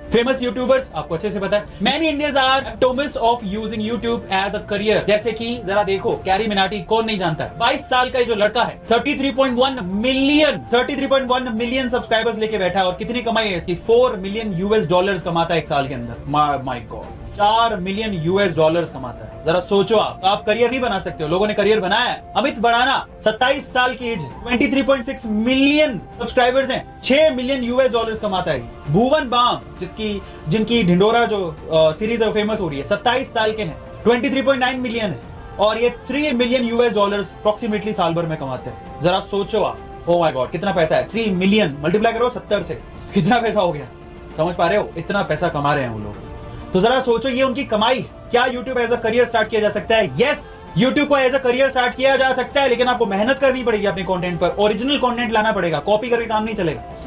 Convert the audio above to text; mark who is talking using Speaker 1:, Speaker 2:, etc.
Speaker 1: Famous YouTubers आपको अच्छे से पता है। मैनी इंडियंस आर टोमिस of using YouTube as a career. जैसे कि जरा देखो कैरी मिनाटी, कौन नहीं जानता है। 22 साल का ये जो लड़का है 33.1 मिलियन सब्सक्राइबर्स लेके बैठा है। और कितनी कमाई है इसकी? 4 मिलियन यूएस डॉलर्स कमाता है एक साल के अंदर। My god, 4 million US dollars कमाता है। जरा सोचो, आप करियर नहीं बना सकते हो? लोगों ने करियर बनाया है। अमित भड़ाना 27 साल की एज, 23.6 मिलियन सब्सक्राइबर्स हैं, 6 मिलियन यूएस डॉलर्स कमाता है। भुवन बाम जिनकी ढिंडोरा जो सीरीज है फेमस हो रही है, 27 साल के हैं, 23.9 मिलियन है और ये 3 मिलियन यूएस डॉलर्स अप्रोक्सीमेटली साल भर में कमाते हैं। जरा सोचो आप, ओ माय गॉड कितना पैसा है। 3 मिलियन मल्टीप्लाई करो 70 से, कितना पैसा हो गया? समझ पा रहे हो? इतना पैसा कमा रहे हैं वो लोग। तो जरा सोचो, ये उनकी कमाई। क्या YouTube as a career start किया जा सकता है? यस, यूट्यूब को एज अ करियर स्टार्ट किया जा सकता है, लेकिन आपको मेहनत करनी पड़ेगी अपने कंटेंट पर। ओरिजिनल कंटेंट लाना पड़ेगा, कॉपी करके काम नहीं चलेगा।